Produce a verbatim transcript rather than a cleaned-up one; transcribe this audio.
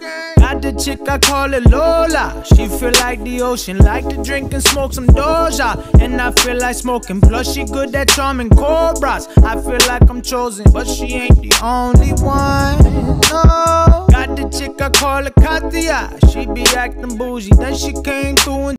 Got the chick, I call it Lola. She feel like the ocean, like to drink and smoke some Doja. And I feel like smoking, plus she good at charming cobras. I feel like I'm chosen, but she ain't the only one, no. Got the chick, I call her Katia. She be acting bougie, then she came through and